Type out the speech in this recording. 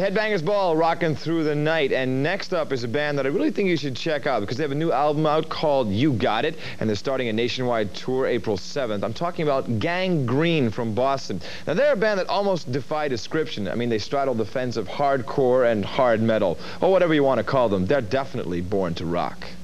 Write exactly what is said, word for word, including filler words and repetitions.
Headbangers Ball rocking through the night. And next up is a band that I really think you should check out because they have a new album out called You Got It, and they're starting a nationwide tour April seventh. I'm talking about Gang Green from Boston. Now, they're a band that almost defy description. I mean, they straddle the fence of hardcore and hard metal, or whatever you want to call them. They're definitely born to rock.